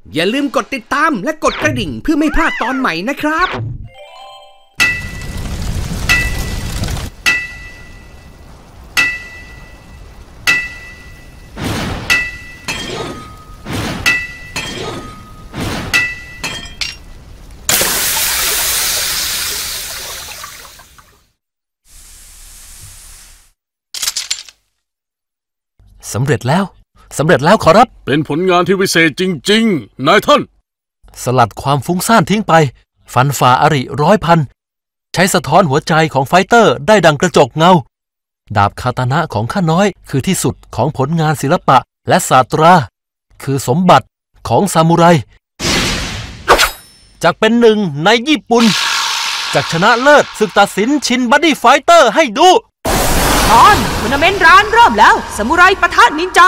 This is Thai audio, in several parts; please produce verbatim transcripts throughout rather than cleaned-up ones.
อย่าลืมกดติดตามและกดกระดิ่งเพื่อไม่พลาดตอนใหม่นะครับสำเร็จแล้วสำเร็จแล้วขอรับเป็นผลงานที่วิเศษจริงๆนายท่านสลัดความฟุ้งซ่านทิ้งไปฟันฝ่าอริร้อยพันใช้สะท้อนหัวใจของไฟเตอร์ได้ดังกระจกเงาดาบคาตานะของข้าน้อยคือที่สุดของผลงานศิลปะและศาสตราคือสมบัติของซามูไรจากเป็นหนึ่งในญี่ปุ่นจากชนะเลิศศึกตัดสินชินบัดดี้ไฟเตอร์ให้ดูตอนทัวร์นาเมนต์ร้านเริ่มแล้วซามูไรปะทะนินจา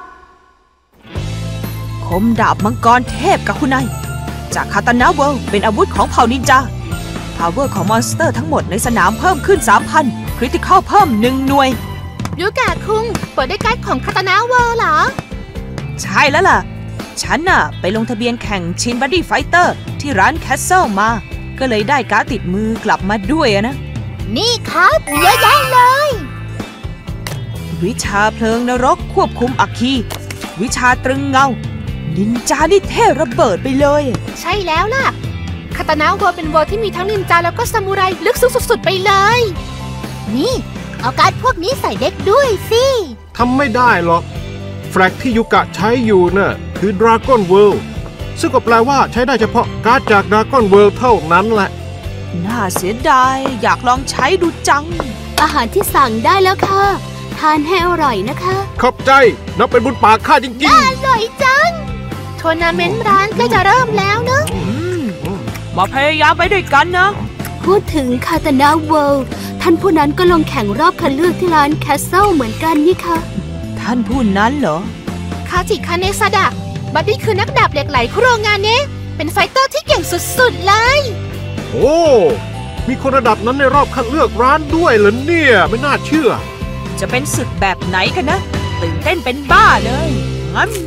คมดาบมังกรเทพกับคุณนายจากคาตานะเวิลด์เป็นอาวุธของเผ่านินจาพาวเวอร์ของมอนสเตอร์ทั้งหมดในสนามเพิ่มขึ้น สามพัน คริติคอลเพิ่มหนึ่งหน่วยยูกะคุงเปิดด้วยการ์ดของคาตานะเวิลด์เหรอใช่แล้วล่ะฉันน่ะไปลงทะเบียนแข่งชินบัดดี้ไฟเตอร์ที่ร้านแคสเซิลมาก็เลยได้การ์ดติดมือกลับมาด้วยนะนี่ครับเยอะแยะเลยวิชาเพลิงนรกควบคุมอัคคีวิชาตรึงเงานินจานี่เท่ระเบิดไปเลยใช่แล้วล่ะคาตานะเวิลด์เป็นเวิลด์ที่มีทั้งนินจาแล้วก็ซามูไรลึกซึ้งสุดๆไปเลยนี่เอาการ์ดพวกนี้ใส่เด็กด้วยสิทำไม่ได้หรอกแฟลกที่ยุกะใช้อยู่น่ะคือดราก้อนเวิลด์ซึ่งก็แปลว่าใช้ได้เฉพาะการ์ดจากดราก้อนเวิลด์เท่านั้นแหละน่าเสียดายอยากลองใช้ดูจังอาหารที่สั่งได้แล้วค่ะทานให้อร่อยนะคะขอบใจนับเป็นบุญปากข้าจริงๆอร่อยจังทัวร์นาเมนต์ร้านใกล้จะเริ่มแล้วเนอะมาพยายามไปด้วยกันนะพูดถึงคาตานะเวิลด์ท่านผู้นั้นก็ลงแข่งรอบคัดเลือกที่ร้านแคสเซิลเหมือนกันนี่ค่ะท่านผู้นั้นเหรอคาจิคาเนซาดะบัดดี้คือนักดาบเหล็กไหลคุโรงงานเนะเป็นไฟเตอร์ที่เก่งสุดๆเลยโอ้มีคนระดับนั้นในรอบคัดเลือกร้านด้วยเหรอเนี่ยไม่น่าเชื่อจะเป็นศึกแบบไหนกันนะตื่นเต้นเป็นบ้าเลยงั้น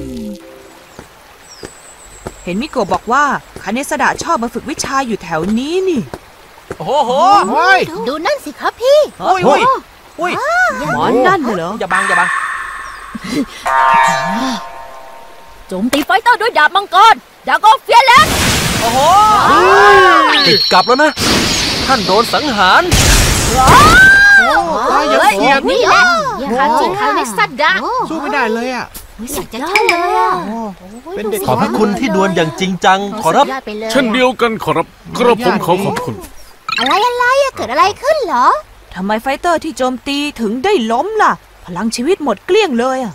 เห็นมิโกะบอกว่าคาเนซาดะชอบมาฝึกวิชาอยู่แถวนี้นี่โอ้โหดูนั่นสิครับพี่อุ้ยอุ้ยอุ้ยหมอนนั่นเหรออย่าบังอย่าบังโจมตีไฟเตอร์ด้วยดาบมังกรดาโกเฟียเลนโอ้โหติดกลับแล้วนะท่านโดนสังหารตายอย่างเกียดนี่แหละคาจิคาเนซาดะสู้ไม่ได้เลยอ่ะอยากจะใช่เลยอ่ะขอบพระคุณที่ดวลอย่างจริงจังขอรับเช่นเดียวกันขอรับกระผมขอขอบคุณอะไรอะไรเกิดอะไรขึ้นเหรอทำไมไฟเตอร์ที่โจมตีถึงได้ล้มล่ะพลังชีวิตหมดเกลี้ยงเลยอ่ะ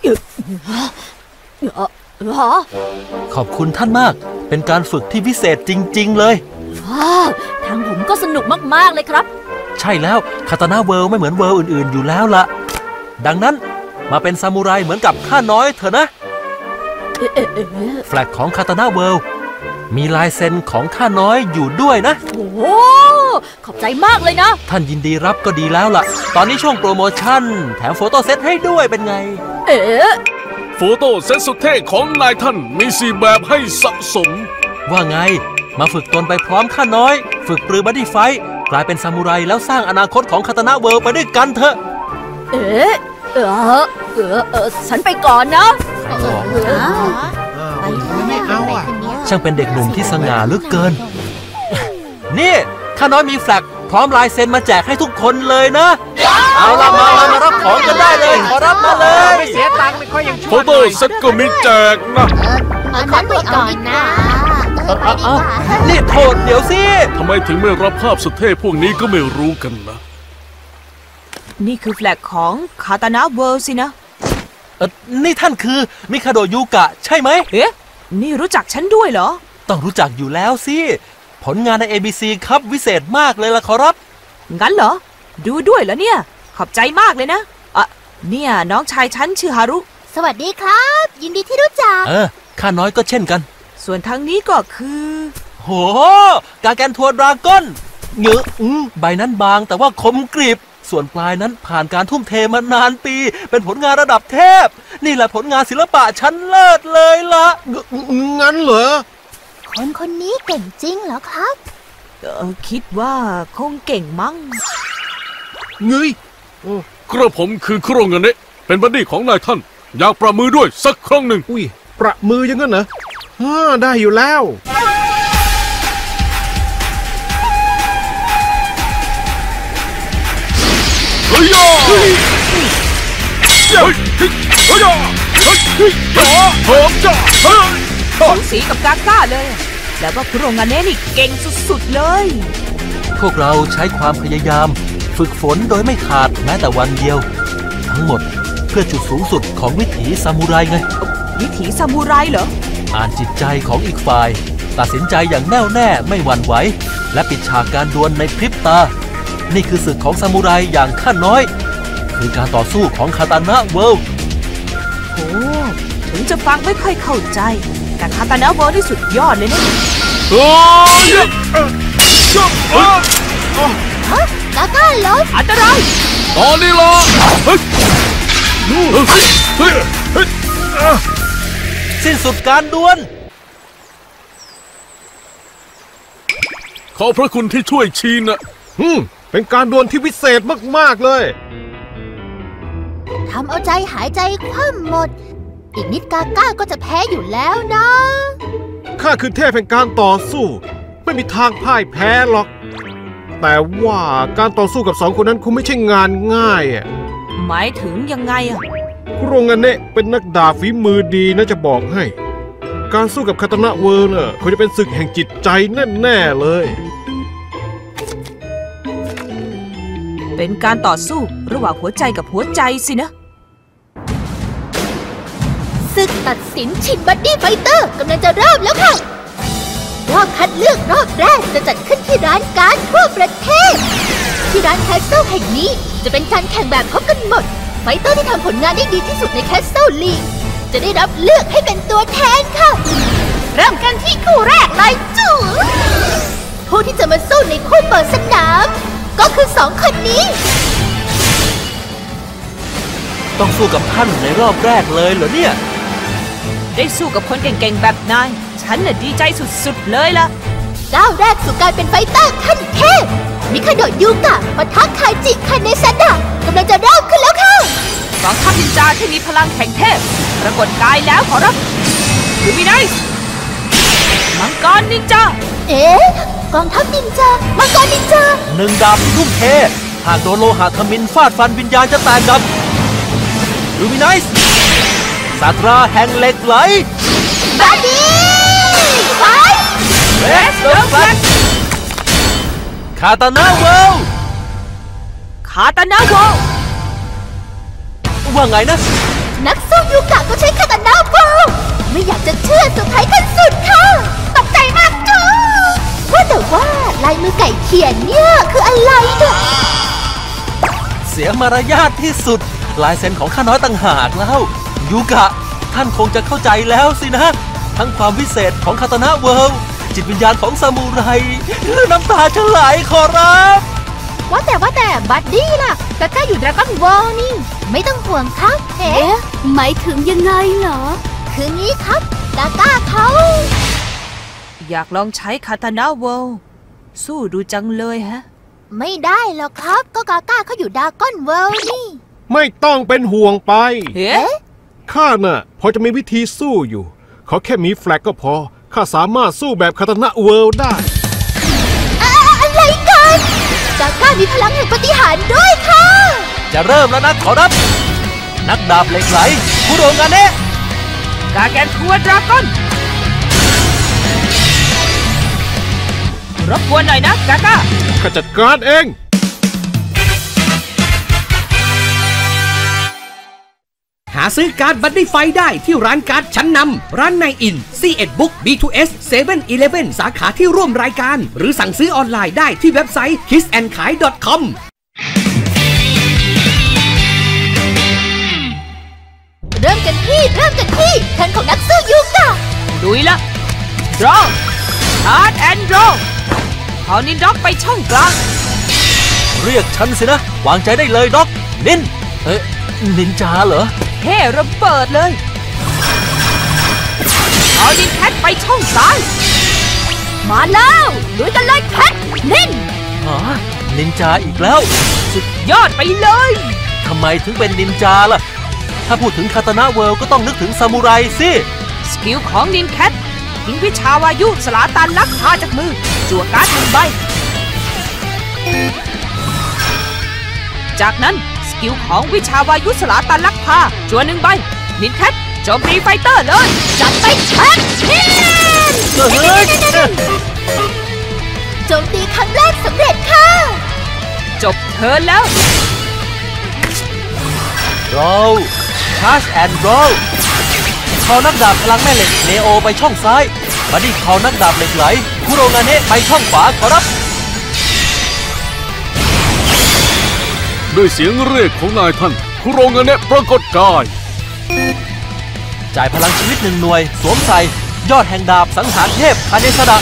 ขอบคุณท่านมากเป็นการฝึกที่พิเศษจริงๆเลยทางผมก็สนุกมากๆเลยครับใช่แล้วคาตานะเวิลด์ไม่เหมือนเวิลด์อื่นๆอยู่แล้วล่ะดังนั้นมาเป็นซามูไรเหมือนกับข้าน้อยเถอะนะแฟลกของคาตานะเวิลด์มีลายเซ็นของข้าน้อยอยู่ด้วยนะโอ้ขอบใจมากเลยนะท่านยินดีรับก็ดีแล้วล่ะตอนนี้ช่วงโปรโมชั่นแถมโฟโต้เซตให้ด้วยเป็นไงเอ๋โฟโต้เซตสุดเท่ของนายท่านมีสี่แบบให้สะสมว่าไงมาฝึกตนไปพร้อมข้าน้อยฝึกปรือบัดดี้ไฟกลายเป็นซามูไรแล้วสร้างอนาคตของคาตานะเวิลด์ไปด้วยกันเถอะเอ๋เออเออเออฉันไปก่อนนะไม่เอาอ่ะช่างเป็นเด็กหนุ่มที่สง่าเหลือเกินนี่ข้าน้อยมีแฟลกพร้อมลายเซ็นมาแจกให้ทุกคนเลยนะเอาละมามารับของกันได้เลยขอรับมาเลยไม่เสียตังค์ไม่ค่อยยังชั่วโฟโต้เซตก็มีแจกนะขอตัวก่อนนะนี่โทษเดี๋ยวสิทำไมถึงไม่รับภาพสุดเท่พวกนี้ก็ไม่รู้กันนะนี่คือแฟลกของคาตานะเวิลด์สินะเออนี่ท่านคือมิคาโดะยูกะใช่ไหมเอ๊ะนี่รู้จักฉันด้วยเหรอต้องรู้จักอยู่แล้วสิผลงานใน เอ บี ซี ครับวิเศษมากเลยล่ะขอรับงั้นเหรอดูด้วยเหรอเนี่ยขอบใจมากเลยนะอ่ะเนี่ยน้องชายฉันชื่อฮารุสวัสดีครับยินดีที่รู้จักเออข้าน้อยก็เช่นกันส่วนทางนี้ก็คือโหกาแกนทัวร์ดราก้อนเงอะใบนั้นบางแต่ว่าคมกริบส่วนปลายนั้นผ่านการทุ่มเทมานานปีเป็นผลงานระดับเทพนี่แหละผลงานศิลปะชั้นเลิศเลยล่ะงั้นงั้นเหรอคนคนนี้เก่งจริงเหรอครับเออคิดว่าคงเก่งมั้งเงยกระผมคือคุโรงะเนะเป็นบัดดี้ของนายท่านอยากประมือด้วยสักครั้งหนึ่งอุ้ยประมือยังงั้นเหรอฮ่าได้อยู่แล้วเฮ้ยย่าเฮ้ยเฮ้ยเฮ้ยย่าเฮ้ยเฮ้ยย่าเฮ้ยย่าเฮ้ยสูสีกับกาก้าเลยแล้วก็คุโรงะเนะนี่เก่งสุดๆเลยพวกเราใช้ความพยายามฝึกฝนโดยไม่ขาดแม้แต่วันเดียวทั้งหมดเพื่อจุดสูงสุดของวิถีซามูไรไงวิถีซามูไรเหรออ่านจิตใจของอีกฝ่ายตัดสินใจอย่างแน่วแน่ไม่หวั่นไหวและปิดฉากการดวลในพริบตานี่คือศึกของซามูไรอย่างข้าน้อยคือการต่อสู้ของคาตานะเวิลด์โอ้ถึงจะฟังไม่ค่อยเข้าใจแต่คาตานะเวิลด์นี่สุดยอดเลยนะโอ้ยฮะกาก้าลบอันตรายตอนนี้ล่ะเฮ้ยเฮ้ยเฮ้ยสิ้นสุดการดวลขอบพระคุณที่ช่วยชีนะอืมเป็นการดวลที่วิเศษมากๆเลยทำเอาใจหายใจคว่ำหมดอีกนิดกาก้าก็จะแพ้อยู่แล้วนะข้าคือเทพแห่งการต่อสู้ไม่มีทางพ่ายแพ้หรอกแต่ว่าการต่อสู้กับสองคนนั้นคงไม่ใช่งานง่ายอ่ะหมายถึงยังไงอ่ะคุโรงะเนะเป็นนักดาบฝีมือดีนะจะบอกให้การสู้กับคาตานะเวิลด์น่ะคงจะเป็นศึกแห่งจิตใจแน่ๆเลยเป็นการต่อสู้ระหว่างหัวใจกับหัวใจสินะศึกตัดสินชินบัดดี้ไฟเตอร์กำลังจะเริ่มแล้วค่ะรอบคัดเลือกรอบแรกจะจัดขึ้นที่ร้านการ์ดทั่วประเทศที่ร้านแคสเซิลแห่งนี้จะเป็นการแข่งแบบพบกันหมดไฟเตอร์ที่ทำผลงานได้ดีที่สุดในแคสเซิลลีกจะได้รับเลือกให้เป็นตัวแทนค่ะเริ่มกันที่คู่แรกเลยจู๋ผู้ที่จะมาสู้ในคู่เปิดสนามก็คือสองคนนี้ต้องสู้กับท่านในรอบแรกเลยเหรอเนี่ยได้สู้กับคนเก่งๆแบบนายฉันน่ะดีใจสุดๆเลยล่ะก้าวแรกสู่การเป็นไฟเตอร์ขั้นเทพมิคาโดะยูกะปะทะคาจิคาเนซาดะกำลังจะเริ่มขึ้นแล้วค่ะกองทัพนินจาที่มีพลังแห่งเทพปรากฏกายแล้วขอรับลูมินัสมังกรนินจาเอ๊ะกองทัพนินจามังกรนินจาหนึ่งดาบทุ่มเทหากโดนโลหะทมิฬฟาดฟันวิญญาณจะแตกดับลูมินัสศาสตราแห่งเหล็กไหลบาดี้ไฟเรสเดอร์แฟลกคาตานะเวิลด์คาตานะเวิลด์ว่าไงนะนักสู้ยูกะก็ใช้คาตานะเวิลด์ไม่อยากจะเชื่อสุดท้ายขั้นสุดค่ะตกใจมากจ้าว่าแต่ว่าลายมือไก่เขียนเนี่ยคืออะไรเนี่ยเสียมารยาทที่สุดลายเซ็นของข้าน้อยต่างหากแล้วยูกะท่านคงจะเข้าใจแล้วสินะทั้งความวิเศษของคาตานะเวิลด์จิตวิญญาณของซามูไรน้ำตาจะไหลขอรับว่าแต่ว่าแต่บัดดี้ล่ะกาก้าอยู่ดราก้อนเวิลด์นี่ไม่ต้องห่วงครับเอ๊ะหมายถึงยังไงเหรอคืองี้ครับกาก้าเขาอยากลองใช้คาตานะเวิลด์สู้ดูจังเลยฮะไม่ได้หรอกครับก็กาก้าเขาอยู่ดราก้อนเวิลด์นี่ไม่ต้องเป็นห่วงไปเอ๊ะข้าน่ะพอจะมีวิธีสู้อยู่ขอแค่มีแฟลกก็พอข้าสามารถสู้แบบคาตานะเวิลด์ได้อะไรกันกาก้ามีพลังแห่งปาฏิหาริย์ด้วยค่ะจะเริ่มแล้วนะขอรับนักดาบเหล็กไหลคุโรงะเนะกาแกนทัวดราก้อนรบกวนหน่อยนะกาก้าข้าจัดการเองหาซื้อการ์ดบัดดี้ไฟได้ที่ร้านการ์ดชั้นนำร้านในอิน ซี เอ็ด Book บี ทู เอส เซเว่น อีเลฟเว่น สาขาที่ร่วมรายการหรือสั่งซื้อออนไลน์ได้ที่เว็บไซต์ คิส แอนด์ ขาย ดอท คอมเริ่มกันที่เริ่มกันที่แทนของนักสู้ยูกะลุยละดรอชาร์จแอนด์ดรอเอานินด็อกไปช่องกลางเรียกฉันสินะวางใจได้เลยด็อกนินเอ๊ะนินจาเหรอเท่ระเบิดเลยเอาดินแคทไปช่องซ้ายมาแล้วลุยกันเลยแคทนินฮะนินจาอีกแล้วสุดยอดไปเลยทำไมถึงเป็นนินจาล่ะถ้าพูดถึงคาตานะเวิลด์ก็ต้องนึกถึงซามูไรสิสกิลของนินแคททิ้งวิชาวายุสลาตันลักพาจากมือจั่วการ์ดหนึ่งใบจากนั้นสกิลของวิชาวายุสลาตันลักพาจั่วหนึ่งใบนินแคทโจมตีไฟเตอร์เลยจัดไปแคทนินโจมตีครั้งแรกสำเร็จค่ะจบเทิร์นแล้วโรลชาร์จแอนด์โรลคอนักดาบพลังแม่เหล็กเนโอไปช่องซ้ายบัดดี้คอนักดาบเหล็กไหลคุโรงาเนะไปช่องขวาขอรับด้วยเสียงเรียกของนายท่านคุโรงาเนะปรากฏกายจ่ายพลังชีวิตหนึ่งหน่วยสวมใส่ยอดแห่งดาบสังหารเทพคาเนซาดะ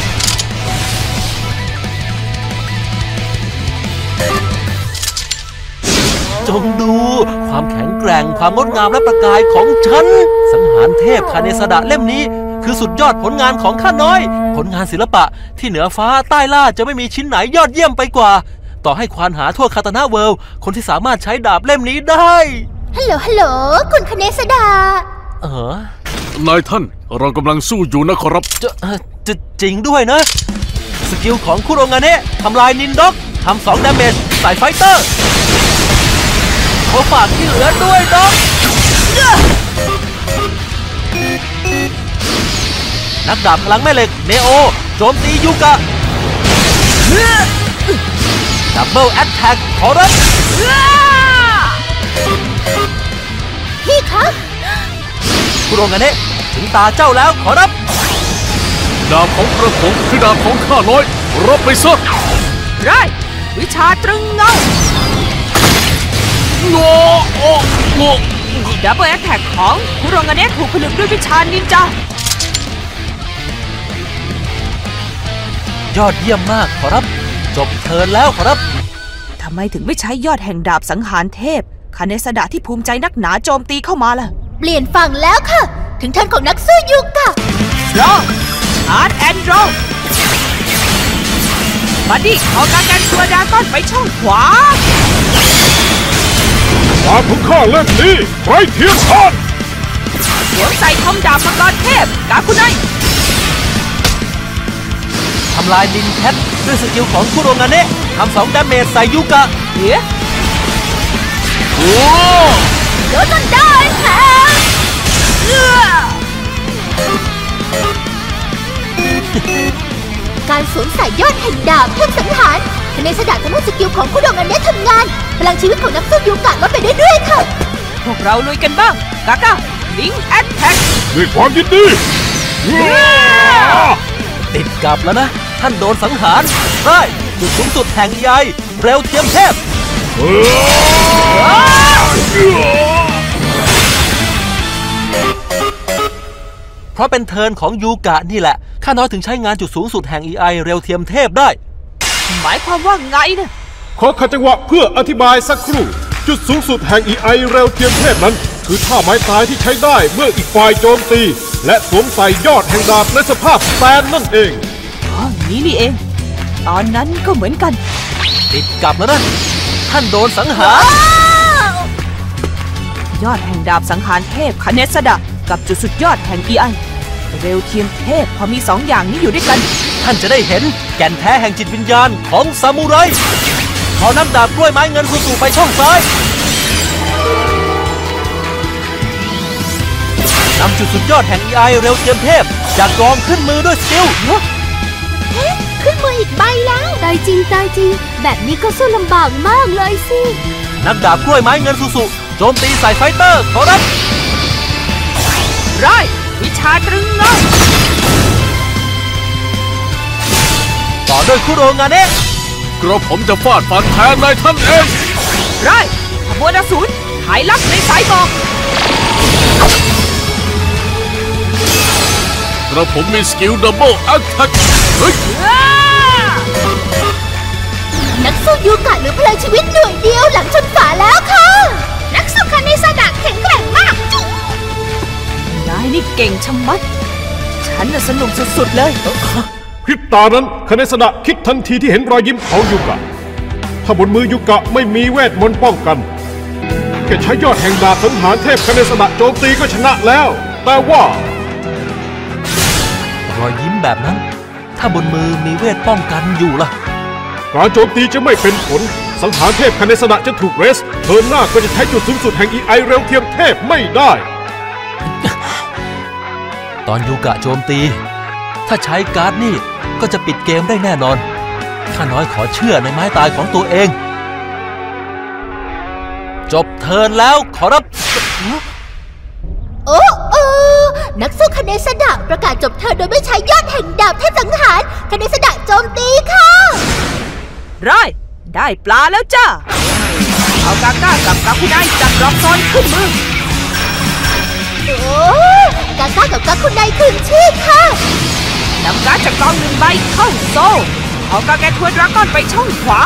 จงดูความแข็งแกร่งความงดงามและประกายของฉันสังหารเทพคาเนซาดะเล่มนี้คือสุดยอดผลงานของข้าน้อยผลงานศิลปะที่เหนือฟ้าใต้ล่าจะไม่มีชิ้นไหนยอดเยี่ยมไปกว่าต่อให้ควานหาทั่วคาตานะเวิลด์คนที่สามารถใช้ดาบเล่มนี้ได้ฮัลโหลฮัลโหลคุณคาเนซาดะเออนายท่านเรากำลังสู้อยู่นะขอรับจะจะจริงด้วยนะสกิลของคุโรงาเนะทำลายนินด็อกทำสองดาเมจใส่ไฟเตอร์ขอฝากที่เหลือด้วยด็อกนักดาบพลังแม่เหล็กเนโอโจมตียูกะดับเบิลแอตแทกขอรับพี่ครับคุโรงาเนะถึงตาเจ้าแล้วขอรับดาบของกระผมคือดาบของข้าน้อยรับไปซะไรวิชาตรึงเงาโง่โอ้โง่ดับเบิลแอตแทกของคุโรงาเนะถูกผนึกด้วยวิชานินจายอดเยี่ยมมากขอรับจบเทิร์นแล้วขอรับทำไมถึงไม่ใช้ยอดแห่งดาบสังหารเทพคาเนซาดะที่ภูมิใจนักหนาโจมตีเข้ามาล่ะเปลี่ยนฝั่งแล้วค่ะถึงเทิร์นของนักสู้ยูกะรออาร์ตแอนด์โรบัดดี้ขอการกันตัวดาก้อนไปช่องขวาดาบของข้าเล่มนี้ไร้เทียมทานสวมใส่คอมดาบมังกรเทพกาคุไนทำลายนินแคทด้วยสกิลของคุโรงาเนะทำสองดาเมจใส่ยูกะเฮ้ยโอ้โดนจนได้ค่ะการสวมใส่ยอดแห่งดาบเพิ่มสังหารคาเนซาดะทำให้สกิลของคุโรงาเนะทำงานพลังชีวิตของนักสู้ยูกะลดไปเรื่อยๆค่ะพวกเราลุยกันบ้างกากาลิงแอตแทกด้วยความยินดีติดกับแล้วนะท่านโดนสังหารได้จุดสูงสุดแห่งใยเร็วเทียมเทพเพราะเป็นเทิร์นของยูกะนี่แหละข้าน้อยถึงใช้งานจุดสูงสุดแห่ง อี ไอ เร็วเทียมเทพได้หมายความว่าไงนะขอขัดจังหวะเพื่ออธิบายสักครู่จุดสูงสุดแห่ง อี ไอ เร็วเทียมเทพนั้นคือท่าไม้ตายที่ใช้ได้เมื่ออีกฝ่ายโจมตีและสวมใส่ยอดแห่งดาบในสภาพแซนนั่นเองอ๋อนี้นี่เองตอนนั้นก็เหมือนกันติดกับแล้วนะท่านโดนสังหารยอดแห่งดาบสังหารเทพคาเนซาดะกับจุดสุดยอดแห่ง อี ไอ เร็วเทียมเทพพอมีสองอย่างนี้อยู่ด้วยกันท่านจะได้เห็นแก่นแท้แห่งจิตวิญญาณของซามูไรขอนักดาบกล้วยไม้เงินคุณสู่ไปช่องซ้ายนำจุดสุดยอดแห่ง อี ไอ เร็วเทียมเทพจากกองขึ้นมือด้วยสกิลเฮ้ขึ้นมืออีกใบแล้วตายจริงตายจริงแบบนี้ก็สู้ลำบากมากเลยสินักดาบกล้วยไม้เงินสุสุโจมตีใส่ไฟเตอร์ขอรับไรวิชาตรึงเงาต่อด้วยคุโรงาเนะกระผมจะฟาดฟันแทนนายท่านเองไรขบวนอสูรหายลับในสายบอกกระผมมีสกิลดับเบิลแอตแทกเฮ้ยนักสู้ยูกะหรือพลังชีวิตหน่วยเดียวหลังชนฝาแล้วค่ะนักสู้คาเนซาดะแข็งแกร่งมากจุ๊บนายนี่เก่งชะมัดใช้ฉันน่ะสนุกสุดๆเลยพริบตานั้นคาเนสดะคิดทันทีที่เห็นรอยยิ้มของยูกะถ้าบนมือยูกะไม่มีเวทมนต์ป้องกันแค่ใช้ยอดแห่งดาบสังหารเทพคาเนสดะโจมตีก็ชนะแล้วแต่ว่ารอยยิ้มแบบนั้นถ้าบนมือมีเวทป้องกันอยู่ล่ะการโจมตีจะไม่เป็นผลสังหารเทพคาเนสดะจะถูกเรสเทิร์นหน้าก็จะใช้จุดสูงสุดแห่ง อี ไอ เร็วเทียมเทพไม่ได้ตอนยูกะโจมตีถ้าใช้การ์ดนี่ก็จะปิดเกมได้แน่นอนข้าน้อยขอเชื่อในไม้ตายของตัวเองจบเทิร์นแล้วขอรับโอ้โอ้นักสู้คาเนสดะประกาศจบเทิร์นโดยไม่ใช้ยอดแห่งดาบเทพสังหารคาเนสดะโจมตีค่ะไรได้ปลาแล้วจ้าเอากาก้ากับกาคุไนจับรอบซ้อนขึ้นมือโอ้กาก้ากับกาคุไนคืนชีพค่ะนำการ์ดจากกองหนึ่งใบเข้าโซ่เอากาแกทัวร์ดราก้อนไปช่องขวา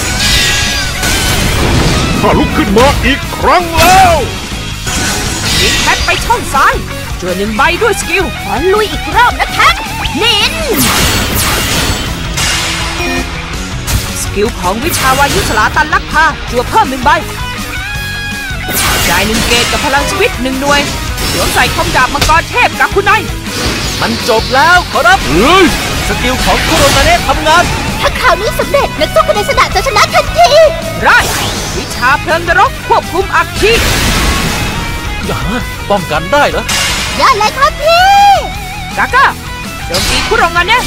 ข้าลุกขึ้นมาอีกครั้งแล้วยิงแคทไปช่องซ้ายจวนหนึ่งใบด้วยสกิลขอลุยอีกรอบนะแคทเน้นสกิลของวิชาวายุสลาตันลักพาจั่วเพิ่มหนึ่งใบจ่ายหนึ่งเกตกับพลังชีวิตหนึ่งหน่วยสวมใส่คมดาบมังกรเทพกับคุณนายมันจบแล้วขอรับสกิลของคุโรนาเนะทำงานถ้าข่าวนี้สำเร็จนักสู้คาเนสดะจะชนะทันทีไรวิชาเพลิงนรกควบคุมอัคคีอย่าป้องกันได้เหรอยอดเลยครับพี่กาก้าโจมตีคุโรงานเนะ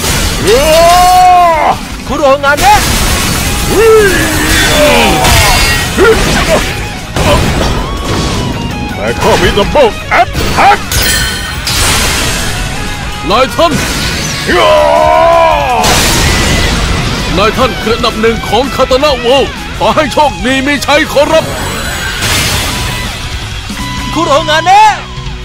คุโรงานเนะแต่ข้ามีดับเบิลแอตแทกนายท่านนายท่านคืออันดับหนึ่งของคาตานะโวขอให้โชคดีมีชัยขอรับคุโรงานเนะ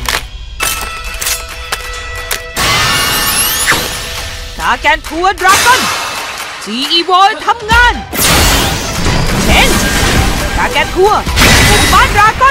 กาแกนทัวร์ดราก้อนจีอีโวทำงานเชนกาแกนทัวร์หมู่บ้านดราก้อน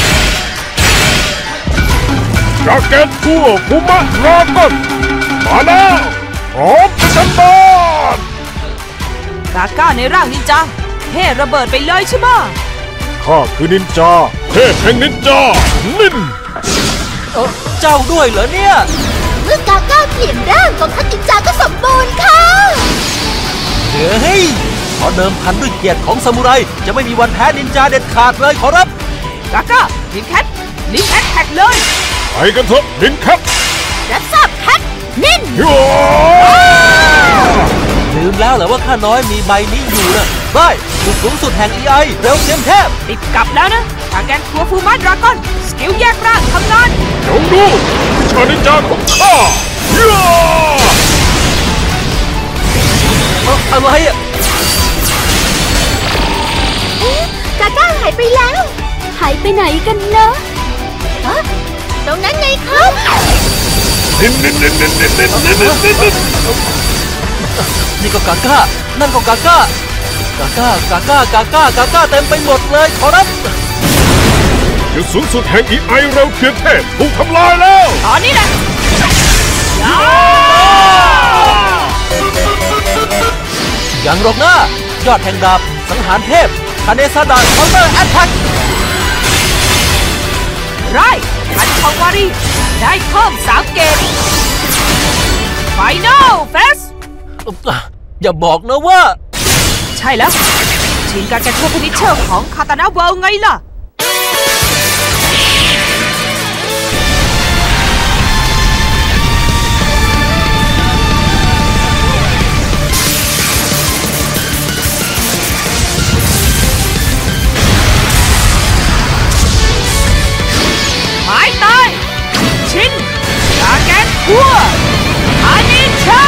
กาแกนทัวร์หมู่บ้านดราก้อนมาแล้วพร้อมประชันบานกาก้าในร่างนินจาเท่ระเบิดไปเลยใช่ไหมข้าคือนินจาเทพแห่งนินจานินเออเจ้าด้วยเหรอเนี่ยเมื่อกาก้าเปลี่ยนร่างของท่านนินจาก็สมบูรณ์ค่ะเฮ้ยขอเดิมพันด้วยเกียรติของซามูไรจะไม่มีวันแพ้นินจาเด็ดขาดเลยขอรับกาก้าลินแคทลินแคทแท็กเลยไปกันเถอะลินแคทรับทราบแคทนินลืมแล้วเหรอว่าข้าน้อยมีใบนี้อยู่นะได้จุดสูงสุดแห่ง อี ไอ เร็วเทียมเทพติดกลับแล้วนะกาแกนทัวร์ฟูมาดราก้อนสกิลแยกร่างทำงานจงดูวิชานินจาของข้าอะไรอ่ะกาก้าหายไปแล้วหายไปไหนกันนะฮะตรงนั้นไงครับนินนินนินนินนินนินนินนินนี่ก็กาก้านั่นก็กาก้ากาก้ากาก้ากาก้ากาก้าเต็มไปหมดเลยขอรับจุดสูงสุดแห่ง อี ไอ เร็วเทียมเทพถูกทำลายแล้วตอนนี้แหละยังรบหน้ายอดแห่งดาบสังหารเทพคาเนซาดะเคาน์เตอร์แอตแทกไรพันทองวารีได้เพิ่มสามเกตไฟนอลเฟสอย่าบอกนะว่าใช่แล้วชิงการแกนทัวร์ฟินิชเชอร์ของคาตานะเวิลด์ไงล่ะหมายตายชินการแกนทัวร์อานิชา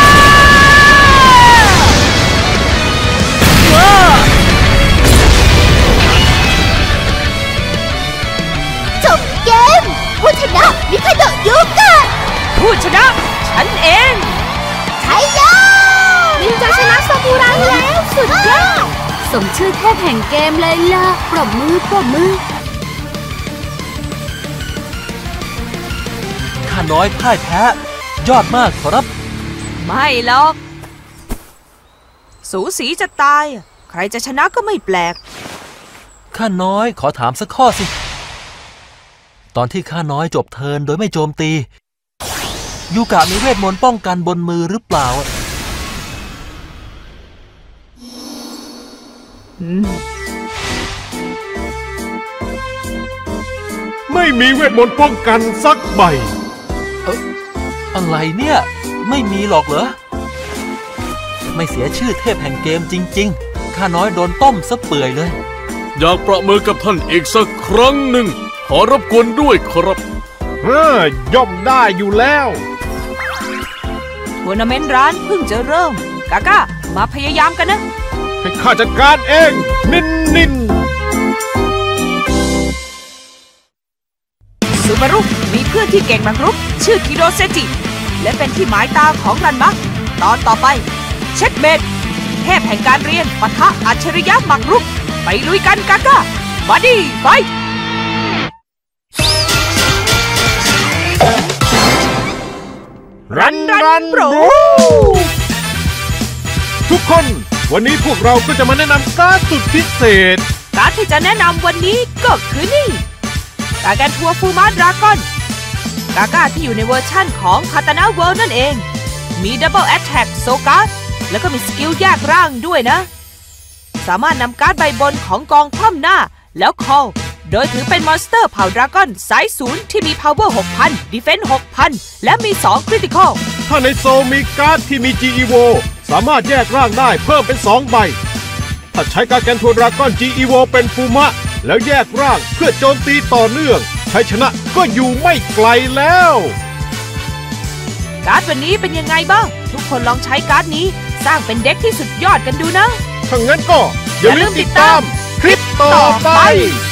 จบเกมผู้ชนะมิคาโดะยูกะผู้ชนะฉันเองไทยานินจาชนะซามูไรแล้วสุดยอดสมชื่อเทพแห่งเกมเลยล่ะปรบมือปรบมือข้าน้อยพ่ายแพ้ยอดมากขอรับไม่หรอกสูสีจะตายใครจะชนะก็ไม่แปลกข้าน้อยขอถามสักข้อสิตอนที่ข้าน้อยจบเทิร์นโดยไม่โจมตียูกะมีเวทมนต์ป้องกันบนมือหรือเปล่าไม่มีเวทมนต์ป้องกันสักใบเอ๊ะอะไรเนี่ยไม่มีหรอกเหรอไม่เสียชื่อเทพแห่งเกมจริงๆข้าน้อยโดนต้มซะเปื่อยเลยอยากประมือกับท่านอีกสักครั้งหนึ่งขอรบกวนด้วยครับเออย่อมได้อยู่แล้วทัวร์นาเมนต์ร้านเพิ่งจะเริ่มกาก้ามาพยายามกันนะให้ข้าจัดการเองนินนินซูบารุมีเพื่อนที่เก่งมากรุกชื่อคิโรเซจิและเป็นที่หมายตาของรันมะตอนต่อไปเช็คเมดเทพแห่งการเรียนปะทะอัจฉริยะมักรุกไปลุยกันกาก้าบอดี้ไฟรันรันโปรทุกคนวันนี้พวกเราก็จะมาแนะนำการ์ดสุดพิเศษการ์ดที่จะแนะนำวันนี้ก็คือนี่กาแกนทัวฟูมาดราก้อนกาก้าที่อยู่ในเวอร์ชั่นของคาตานาเวิลด์นั่นเองมีดับเบิลแอตแทกโซการ์ดแล้วก็มีสกิลแยกร่างด้วยนะสามารถนำการ์ดใบบนของกองคว่ำหน้าแล้วคอลโดยถือเป็นมอนสเตอร์เผ่าดราก้อนสายศูนย์ที่มี Power หกพัน Defense หกพัน และมีสอง Critical ถ้าในโซลมีการ์ดที่มี จี อี โว สามารถแยกร่างได้เพิ่มเป็นสองใบถ้าใช้การแกนทัวดราก้อน จี อี โว เป็นฟูมะแล้วแยกร่างเพื่อโจมตีต่อเนื่องชัยชนะก็อยู่ไม่ไกลแล้วการ์ดวันนี้เป็นยังไงบ้างทุกคนลองใช้การ์ดนี้สร้างเป็นเด็กที่สุดยอดกันดูนะถ้างั้นก็อย่าลืมติดตามคลิปต่อไป